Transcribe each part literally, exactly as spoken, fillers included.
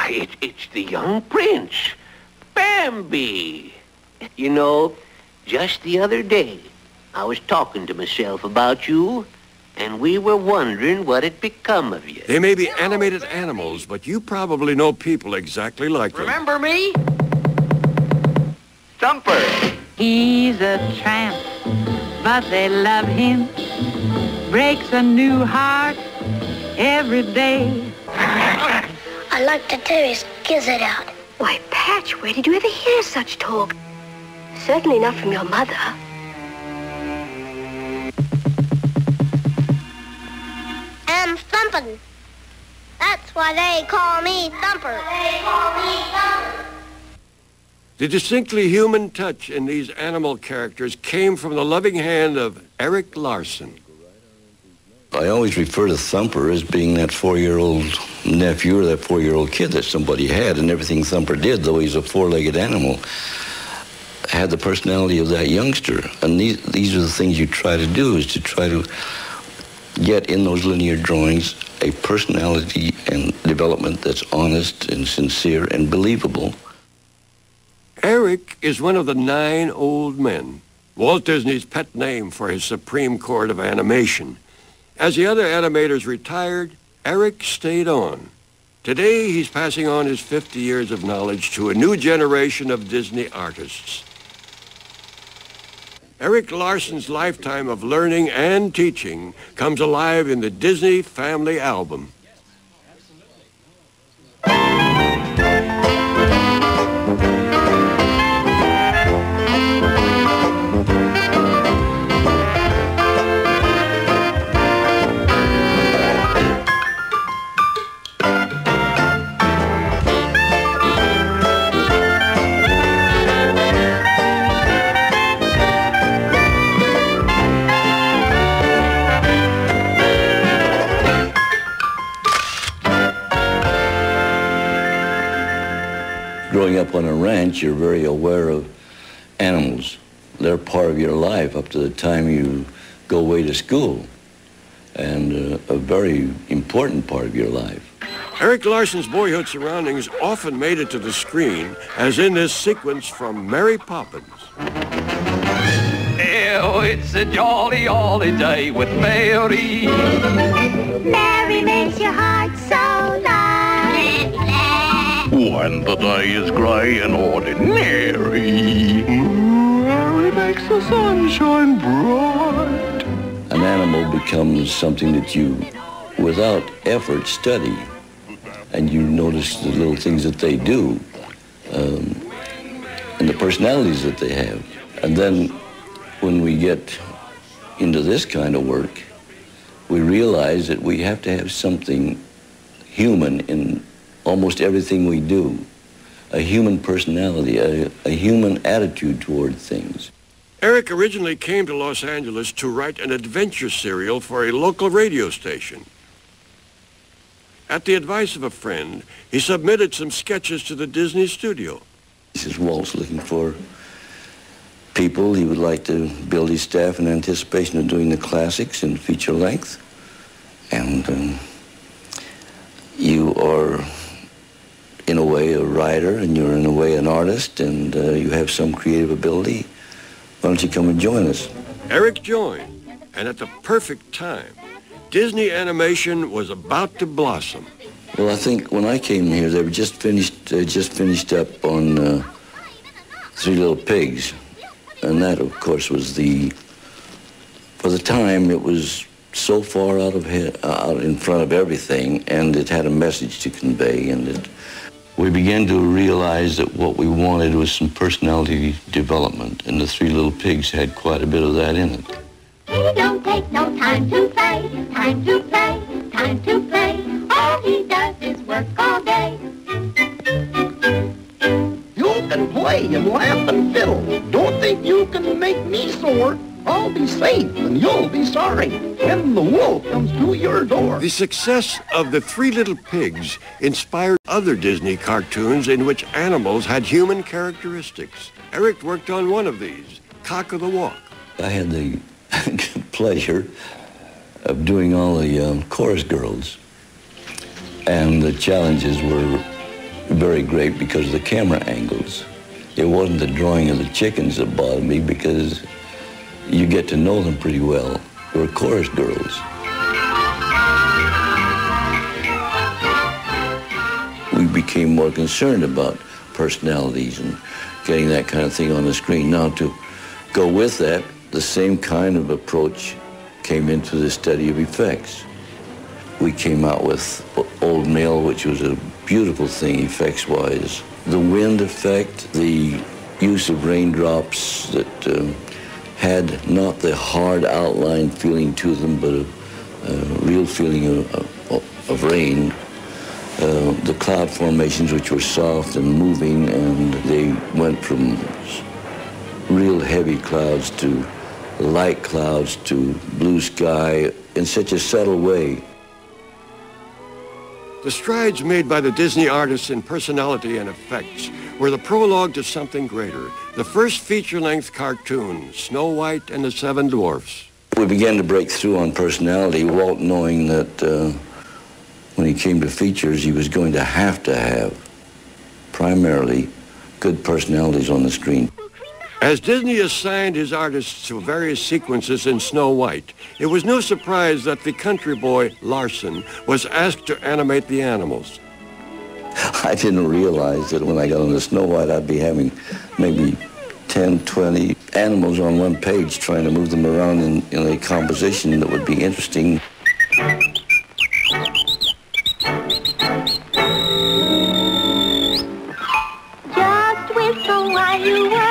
Why, it, it's the young prince, Bambi. You know, just the other day, I was talking to myself about you, and we were wondering what had become of you. They may be animated animals, but you probably know people exactly like them. Remember me? Thumper. He's a tramp, but they love him. Breaks a new heart every day. I like to tear his gizzard out. Why, Patch, where did you ever hear such talk? Certainly not from your mother. I'm thumping. That's why they call me Thumper. They call me Thumper. The distinctly human touch in these animal characters came from the loving hand of Eric Larson. I always refer to Thumper as being that four-year-old nephew or that four-year-old kid that somebody had, and everything Thumper did, though he's a four-legged animal, had the personality of that youngster. And these, these are the things you try to do, is to try to get in those linear drawings a personality and development that's honest and sincere and believable. Eric is one of the nine old men, Walt Disney's pet name for his Supreme Court of Animation. As the other animators retired, Eric stayed on. Today, he's passing on his fifty years of knowledge to a new generation of Disney artists. Eric Larson's lifetime of learning and teaching comes alive in the Disney Family Album. Growing up on a ranch, you're very aware of animals. They're part of your life up to the time you go away to school, and uh, a very important part of your life. Eric Larson's boyhood surroundings often made it to the screen, as in this sequence from Mary Poppins. Oh, it's a jolly, jolly day with Mary. Mary makes your heart so light. When the day is gray and ordinary, Mary makes the sunshine bright. An animal becomes something that you, without effort, study. And you notice the little things that they do, um, and the personalities that they have. And then when we get into this kind of work, we realize that we have to have something human in almost everything we do, a human personality, a, a human attitude toward things. Eric originally came to Los Angeles to write an adventure serial for a local radio station. At the advice of a friend, he submitted some sketches to the Disney studio. He says Walt's looking for people. He would like to build his staff in anticipation of doing the classics in feature length. And um, you are, in a way, a writer, and you're, in a way, an artist, and uh, you have some creative ability. Why don't you come and join us? Eric joined, and at the perfect time, Disney animation was about to blossom. Well, I think when I came here, they were just finished, uh, just finished up on uh, Three Little Pigs. And that, of course, was the, for the time, it was so far out of he- out in front of everything, and it had a message to convey, and it, we began to realize that what we wanted was some personality development, and the Three Little Pigs had quite a bit of that in it. He don't take no time to play, time to play, time to play. All he does is work all day. You can play and laugh and fiddle. Don't think you can make me sore. I'll be safe and you'll be sorry when the wolf comes to your door. The success of the Three Little Pigs inspired other Disney cartoons in which animals had human characteristics. Eric worked on one of these, Cock of the Walk. I had the pleasure of doing all the um, chorus girls, and the challenges were very great because of the camera angles. It wasn't the drawing of the chickens that bothered me because you get to know them pretty well. They were chorus girls. We became more concerned about personalities and getting that kind of thing on the screen. Now, to go with that, the same kind of approach came into the study of effects. We came out with Old Mill, which was a beautiful thing effects-wise. The wind effect, the use of raindrops that uh, had not the hard outline feeling to them, but a, a real feeling of, of, of rain. Uh, the cloud formations, which were soft and moving, and they went from real heavy clouds to light clouds to blue sky in such a subtle way. The strides made by the Disney artists in personality and effects were the prologue to something greater, the first feature-length cartoon, Snow White and the Seven Dwarfs. We began to break through on personality, Walt knowing that uh, when he came to features, he was going to have to have primarily good personalities on the screen. As Disney assigned his artists to various sequences in Snow White, it was no surprise that the country boy, Larson, was asked to animate the animals. I didn't realize that when I got on the Snow White, I'd be having maybe ten, twenty animals on one page, trying to move them around in, in a composition that would be interesting. Just whistle while you work.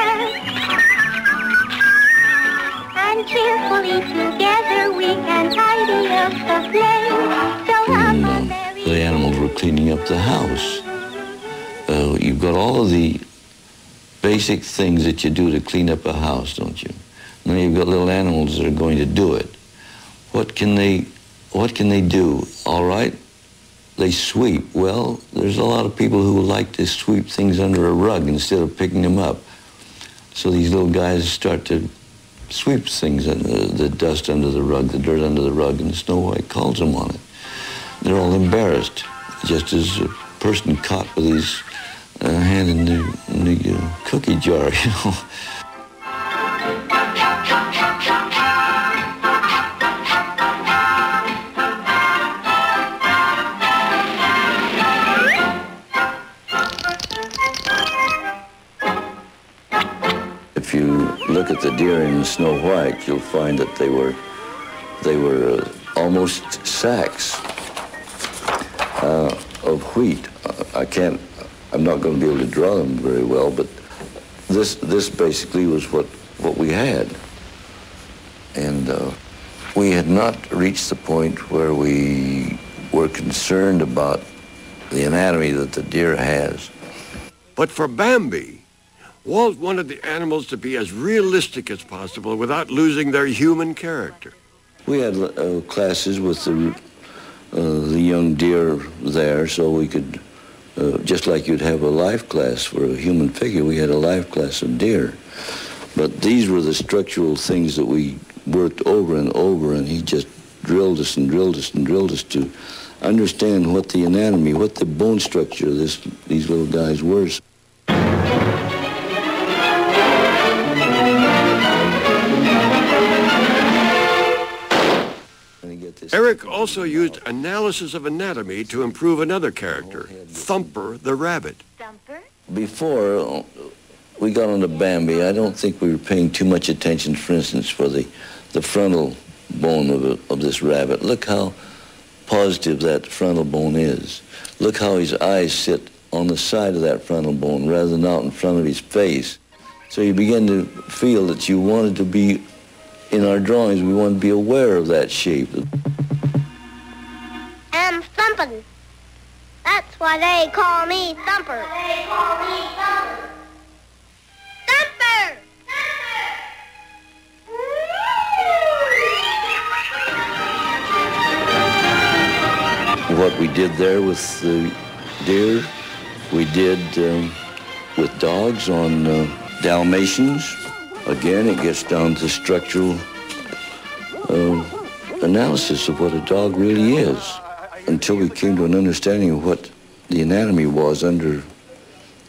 Cheerfully together we can tidy up the place. So when uh, the animals were cleaning up the house, uh, you've got all of the basic things that you do to clean up a house, don't you? And then you've got little animals that are going to do it. What can they, what can they do? All right, they sweep. Well, there's a lot of people who like to sweep things under a rug instead of picking them up. So these little guys start to sweep things, and the, the dust under the rug, the dirt under the rug, and Snow White calls them on it. They're all embarrassed, just as a person caught with his uh, hand in the, in the uh, cookie jar, you know. If you look at the deer in Snow White, you'll find that they were, they were uh, almost sacks uh, of wheat. Uh, I can't, I'm not going to be able to draw them very well, but this, this basically was what, what we had. And uh, we had not reached the point where we were concerned about the anatomy that the deer has. But for Bambi, Walt wanted the animals to be as realistic as possible without losing their human character. We had uh, classes with the, uh, the young deer there, so we could, uh, just like you'd have a life class for a human figure, we had a life class of deer. But these were the structural things that we worked over and over, and he just drilled us and drilled us and drilled us to understand what the anatomy, what the bone structure of this, these little guys were. Eric also used analysis of anatomy to improve another character, Thumper the rabbit. Thumper? Before we got on to Bambi, I don't think we were paying too much attention, for instance, for the, the frontal bone of, a, of this rabbit. Look how positive that frontal bone is. Look how his eyes sit on the side of that frontal bone rather than out in front of his face. So you begin to feel that you wanted to be, in our drawings, we wanted to be aware of that shape. I'm thumping. That's why they call me Thumper. They call me Thumper. Thumper! What we did there with the deer, we did um, with dogs on uh, Dalmatians. Again, it gets down to structural uh, analysis of what a dog really is. Until we came to an understanding of what the anatomy was under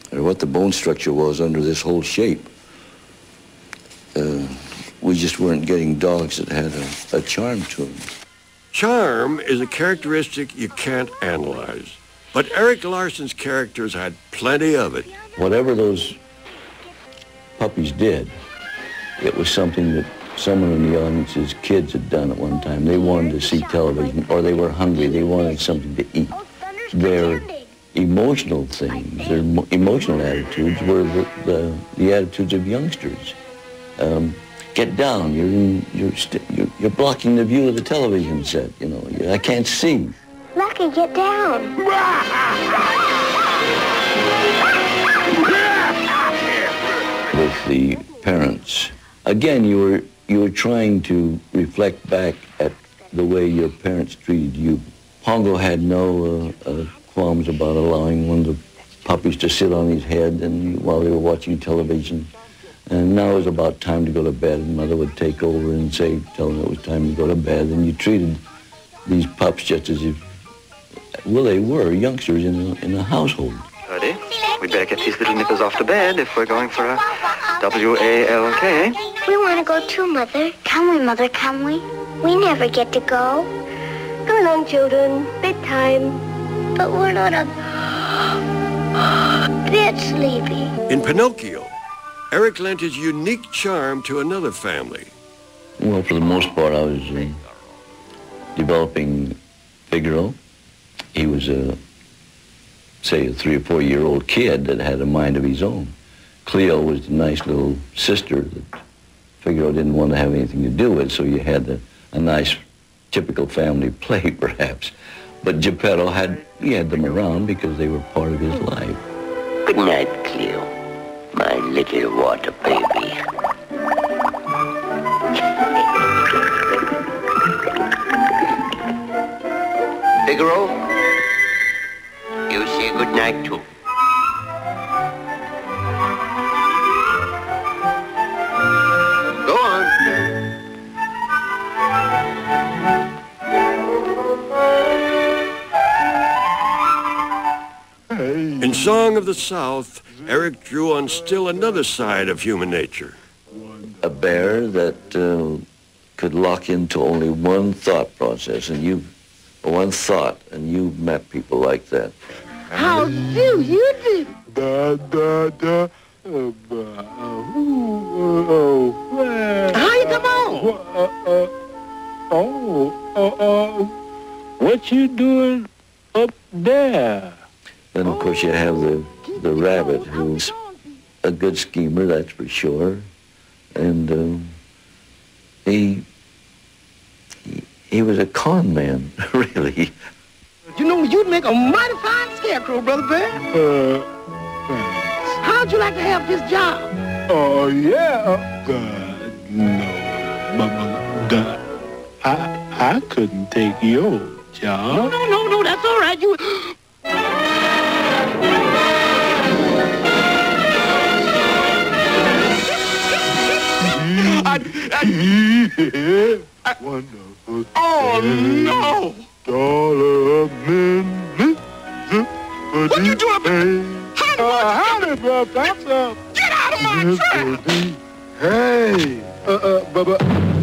or what the bone structure was under this whole shape. Uh, we just weren't getting dogs that had a, a charm to them. Charm is a characteristic you can't analyze. But Eric Larson's characters had plenty of it. Whatever those puppies did, it was something that someone in the audience's kids had done at one time. They wanted to see television, or they were hungry. They wanted something to eat. Their emotional things, their mo emotional attitudes were the, the, the attitudes of youngsters. Um, get down, you're, in, you're, you're, you're blocking the view of the television set, you know. I can't see. Lucky, get down. With the parents, again, you were, you were trying to reflect back at the way your parents treated you. Pongo had no uh, uh, qualms about allowing one of the puppies to sit on his head and while they were watching television. And now it was about time to go to bed, and Mother would take over and say, tell them it was time to go to bed. And you treated these pups just as if, well, they were youngsters in a, in a household. Ready? We'd better get these little nippers off to bed if we're going for a W A L K. We want to go too, Mother. Can we, Mother, can we? We never get to go. Come along, children. Bedtime. But we're not a bit sleepy. In Pinocchio, Eric lent his unique charm to another family. Well, for the most part, I was uh, developing Figaro. He was a, say, a three or four year old kid that had a mind of his own. Cleo was the nice little sister that Figaro didn't want to have anything to do with, so you had a, a nice, typical family play, perhaps. But Geppetto had, he had them around because they were part of his life. Good night, Cleo, my little water baby. Figaro, you say good night too. Go on. In Song of the South, Eric drew on still another side of human nature. A bear that uh, could lock into only one thought process, and you, one thought, and you've met people like that. How do you do? Da, da, da. Uh, uh, oh, well. How you come on? Uh, uh, oh, uh, uh, what you doing up there? Then, of course, you have the, the rabbit, who's a good schemer, that's for sure. And um, he, he, he was a con man, really. You know, you'd make a mighty fine scarecrow, Brother Bear. Uh, thanks. How'd you like to have this job? Oh, uh, yeah. Uh, God, no. But, God, I, I couldn't take your job. No, no, no, no, that's all right. You... I, I, Wonderful. Oh, no! Dollar men. What you doing up there? Howdy, brother. What's up? Get out of my trap! Hey! Uh, uh, Bubba.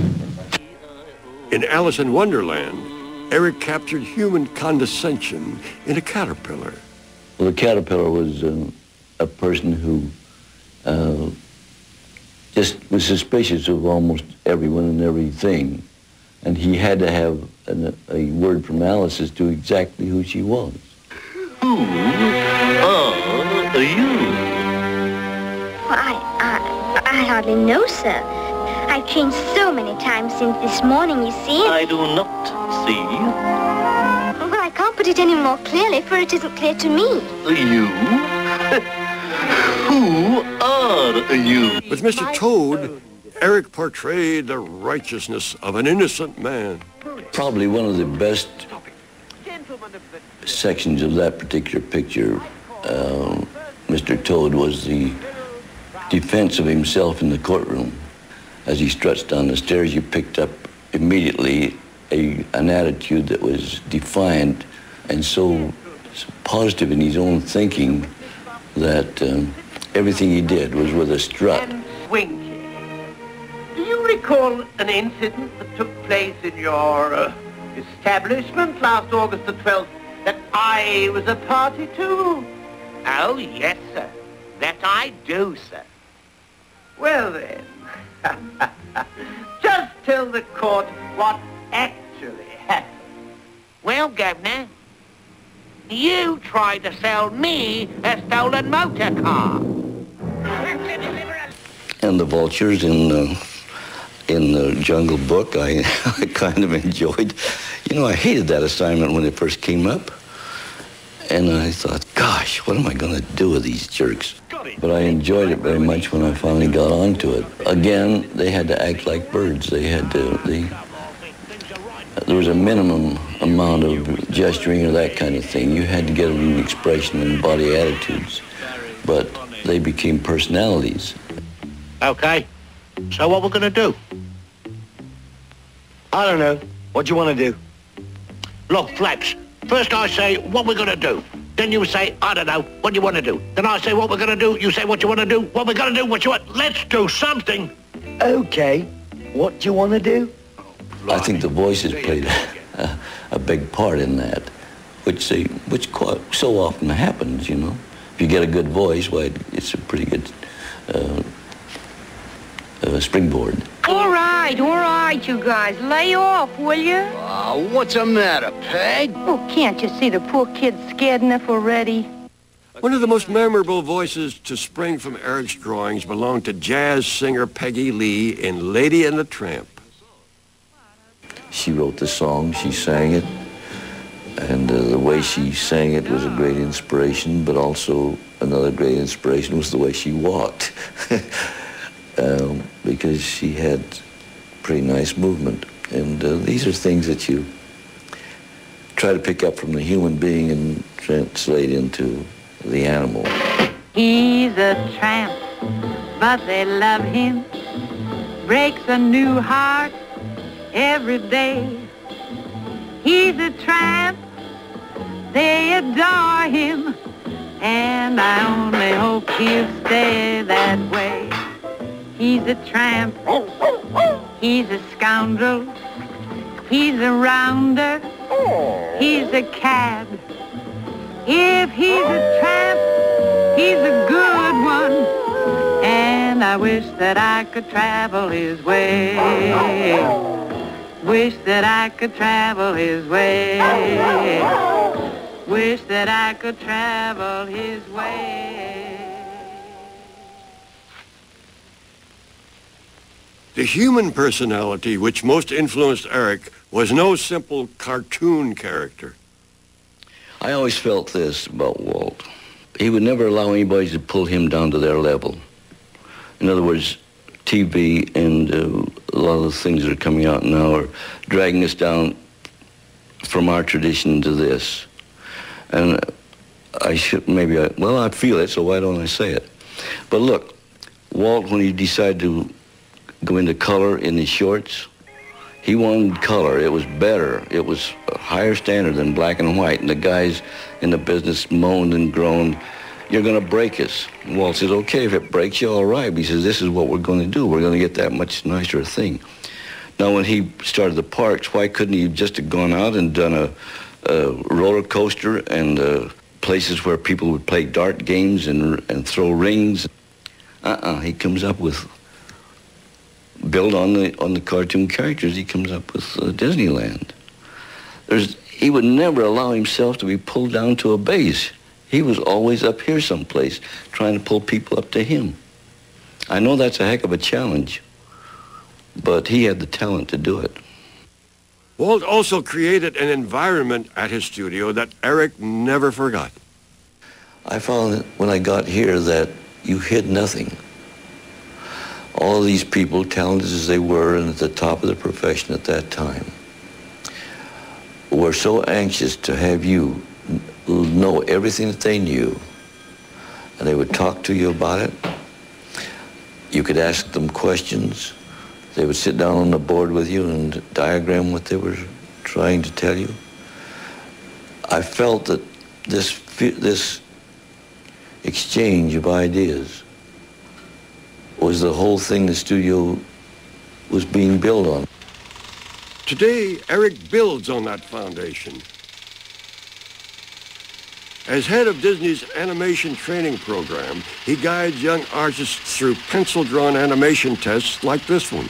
In Alice in Wonderland, Eric captured human condescension in a caterpillar. Well, the caterpillar was uh, a person who uh, just was suspicious of almost everyone and everything. And he had to have an, a word from Alice as to exactly who she was. Who are you? Well, I, I, I hardly know, sir. I've changed so many times since this morning, you see. I do not see. Well, I can't put it any more clearly, for it isn't clear to me. You? Who are you? With Mister Toad, Eric portrayed the righteousness of an innocent man. Probably one of the best sections of that particular picture, uh, Mister Toad, was the defense of himself in the courtroom. As he struts down the stairs, you picked up immediately a, an attitude that was defiant and so, so positive in his own thinking that um, everything he did was with a strut. And Winky, do you recall an incident that took place in your uh, establishment last August the twelfth that I was a party to? Oh, yes, sir. That I do, sir. Well, then, just tell the court what actually happened. Well, Governor, you tried to sell me a stolen motor car. And the vultures in uh, in the Jungle Book, I, I kind of enjoyed. You know, I hated that assignment when it first came up. And I thought, gosh, what am I going to do with these jerks? But I enjoyed it very much when I finally got onto it. Again, they had to act like birds. They had to, they, there was a minimum amount of gesturing or that kind of thing. You had to get an expression and body attitudes. But they became personalities. Okay, so what we're going to do? I don't know. What do you want to do? Look, Flaps, first I say what we're going to do. Then you say, I don't know, what do you want to do? Then I say what we're going to do. You say what you want to do. What we're going to do, what you want. Let's do something. Okay. What do you want to do? I think the voices played a, a big part in that, which they, which quite, so often happens, you know. If you get a good voice, why, it's a pretty good uh, uh, springboard. All right, all right, you guys. Lay off, will you? Uh, what's the matter, Peg? Oh, can't you see the poor kid's scared enough already? One of the most memorable voices to spring from Eric's drawings belonged to jazz singer Peggy Lee in Lady and the Tramp. She wrote the song, she sang it, and uh, the way she sang it was a great inspiration, but also another great inspiration was the way she walked. Um, because she had pretty nice movement. And uh, these are things that you try to pick up from the human being and translate into the animal. He's a tramp, but they love him. Breaks a new heart every day. He's a tramp, they adore him, and I only hope he'll stay that way. He's a tramp, he's a scoundrel, he's a rounder, he's a cad. If he's a tramp, he's a good one, and I wish that I could travel his way. Wish that I could travel his way. Wish that I could travel his way. The human personality which most influenced Eric was no simple cartoon character. I always felt this about Walt. He would never allow anybody to pull him down to their level. In other words, T V and uh, a lot of the things that are coming out now are dragging us down from our tradition to this. And I should, maybe I, well, I feel it, so why don't I say it? But look, Walt, when he decided to go into color in his shorts, he wanted color. It was better. It was a higher standard than black and white. And the guys in the business moaned and groaned, "You're going to break us." And Walt says, "Okay, if it breaks you, all right." But he says, "This is what we're going to do. We're going to get that much nicer thing." Now, when he started the parks, why couldn't he have just have gone out and done a, a roller coaster and uh, places where people would play dart games and, and throw rings? Uh-uh. He comes up with, build on the on the cartoon characters, he comes up with uh, Disneyland. There's, he would never allow himself to be pulled down to a base. He was always up here someplace, trying to pull people up to him. I know that's a heck of a challenge, but he had the talent to do it. Walt also created an environment at his studio that Eric never forgot. I found when I got here that you hid nothing. All of these people, talented as they were and at the top of their profession at that time, were so anxious to have you know everything that they knew, and they would talk to you about it. You could ask them questions. They would sit down on the board with you and diagram what they were trying to tell you. I felt that this, this exchange of ideas was the whole thing the studio was being built on. Today, Eric builds on that foundation. As head of Disney's animation training program, he guides young artists through pencil-drawn animation tests like this one.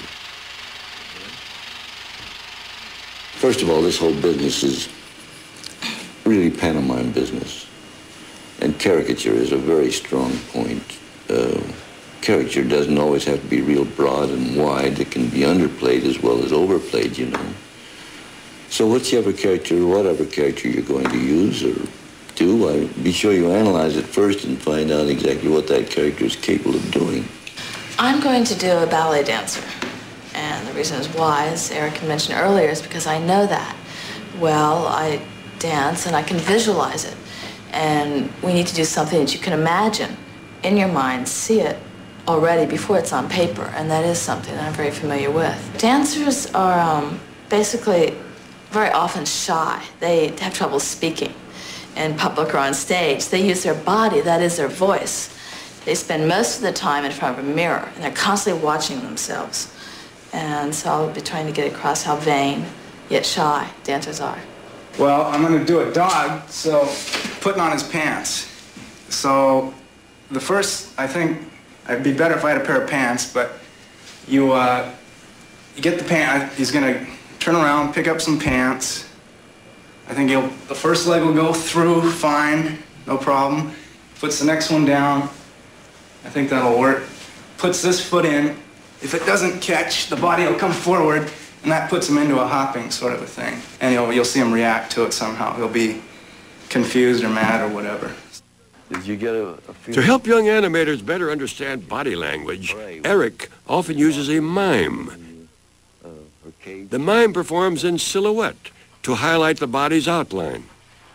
First of all, this whole business is really pantomime business. And caricature is a very strong point. Uh, caricature doesn't always have to be real broad and wide. It can be underplayed as well as overplayed, you know. So whichever character, whatever character you're going to use or do, I, be sure you analyze it first and find out exactly what that character is capable of doing. I'm going to do a ballet dancer. And the reason is why, as Eric mentioned earlier, is because I know that. Well, I dance and I can visualize it. And we need to do something that you can imagine in your mind, see it already before it's on paper. And that is something that I'm very familiar with. Dancers are um, basically very often shy. They have trouble speaking in public or on stage. They use their body, that is their voice. They spend most of the time in front of a mirror, and they're constantly watching themselves. And so I'll be trying to get across how vain, yet shy, dancers are. Well, I'm going to do a dog, so putting on his pants. So the first, I think, it'd be better if I had a pair of pants, but you, uh, you get the pants, he's going to turn around, pick up some pants. I think he'll, the first leg will go through fine, no problem. Puts the next one down. I think that'll work. Puts this foot in. If it doesn't catch, the body will come forward, and that puts him into a hopping sort of a thing. And you'll, you'll see him react to it somehow. He'll be confused or mad or whatever. Did you get a, a To help young animators better understand body language, Eric often uses a mime. The mime performs in silhouette to highlight the body's outline.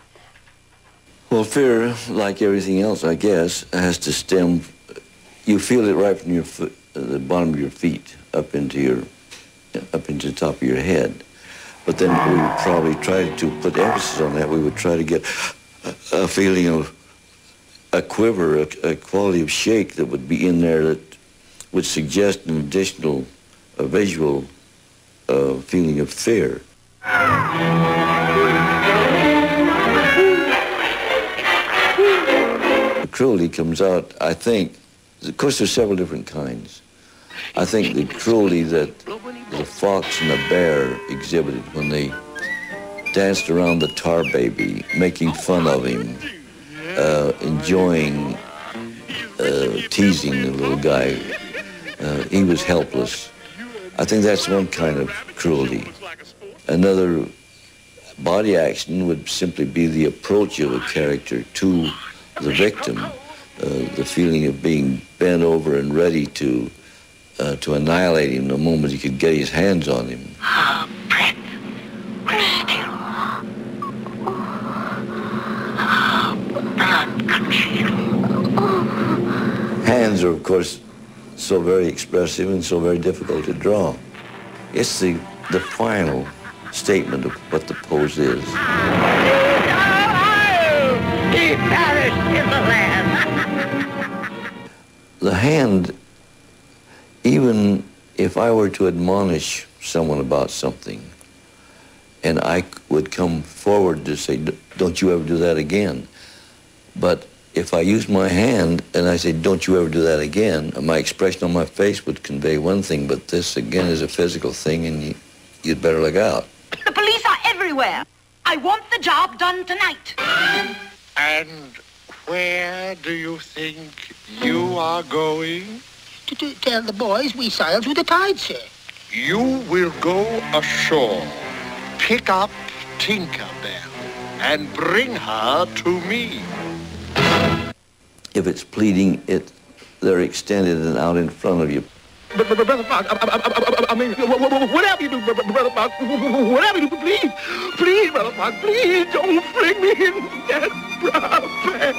Well, fear, like everything else, I guess, has to stem. You feel it right from your foot, uh, the bottom of your feet, up into your, up into the top of your head. But then we would probably try to put emphasis on that. We would try to get a, a feeling of a quiver, a, a quality of shake that would be in there that would suggest an additional a visual uh, feeling of fear. The cruelty comes out, I think, of course there's several different kinds. I think the cruelty that the fox and the bear exhibited when they danced around the tar baby, making fun of him, uh, enjoying, uh, teasing the little guy. Uh, he was helpless. I think that's one kind of cruelty. Another body action would simply be the approach of a character to the victim, uh, the feeling of being bent over and ready to uh, to annihilate him the moment he could get his hands on him. Our breath was still. Our blood concealed. Hands are, of course, so very expressive and so very difficult to draw. It's the, the final statement of what the pose is. He perished in the land. The hand, even if I were to admonish someone about something, and I would come forward to say, don't you ever do that again. But if I use my hand and I say, don't you ever do that again, my expression on my face would convey one thing, but this, again, is a physical thing, and you, you'd better look out. The police are everywhere. I want the job done tonight. And where do you think you are going? To, to tell the boys we sailed through the tide, sir. You will go ashore, pick up Tinkerbell, and bring her to me. If it's pleading, it, they're extended and out in front of you. But, but, but Brother Fox, I, I, I, I mean, whatever you do, Brother Fox, whatever you do, please, please, Brother Fox, please don't fling me in that brown bag.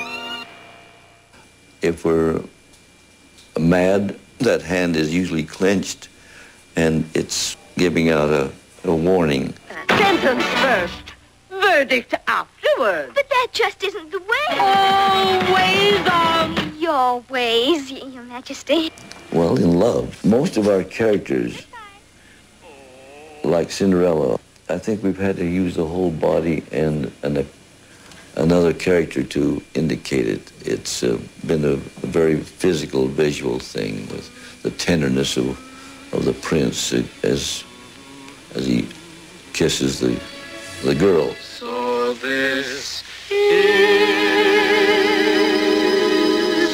If we're mad, that hand is usually clenched, and it's giving out a, a warning. Sentence first, verdict afterwards. forward. But that just isn't the way. Always on. Your ways, y- Your Majesty. Well, in love, most of our characters, like Cinderella, I think we've had to use the whole body and, and a, another character to indicate it. It's uh, been a, a very physical, visual thing with the tenderness of, of the prince as, as he kisses the, the girl. So this is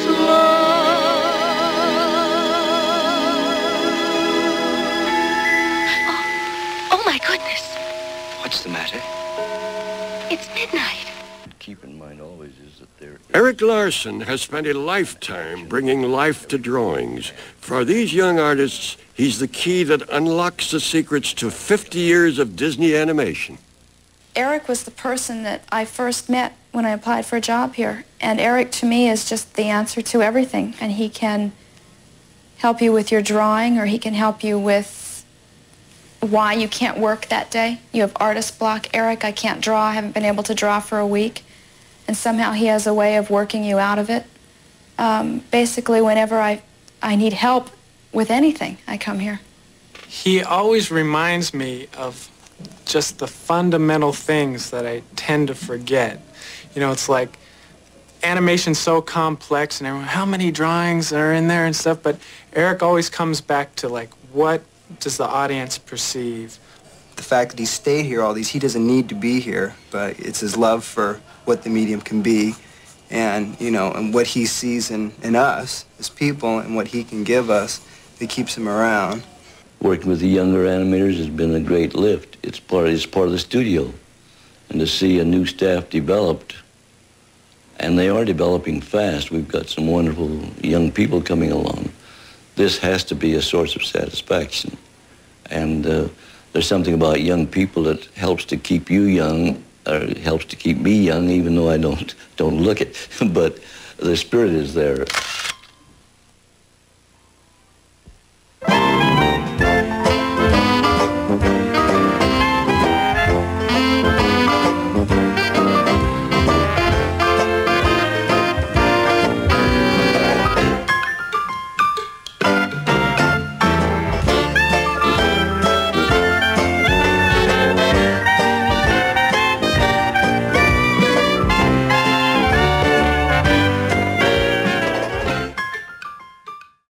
Oh, my goodness. What's the matter? It's midnight. Keep in mind always is that there... Eric Larson has spent a lifetime bringing life to drawings. For these young artists, he's the key that unlocks the secrets to fifty years of Disney animation. Eric was the person that I first met when I applied for a job here. And Eric, to me, is just the answer to everything. And he can help you with your drawing, or he can help you with why you can't work that day. You have artist block. Eric, I can't draw. I haven't been able to draw for a week. And somehow he has a way of working you out of it. Um, basically, whenever I, I need help with anything, I come here. He always reminds me of just the fundamental things that I tend to forget. You know, it's like animation's so complex and everyone, how many drawings are in there and stuff, but Eric always comes back to like, what does the audience perceive? The fact that he stayed here all these, he doesn't need to be here, but it's his love for what the medium can be and, you know, and what he sees in, in us as people and what he can give us that keeps him around. Working with the younger animators has been a great lift. It's part, it's part of the studio. And to see a new staff developed, and they are developing fast. We've got some wonderful young people coming along. This has to be a source of satisfaction. And uh, there's something about young people that helps to keep you young, or helps to keep me young, even though I don't, don't look it. But the spirit is there.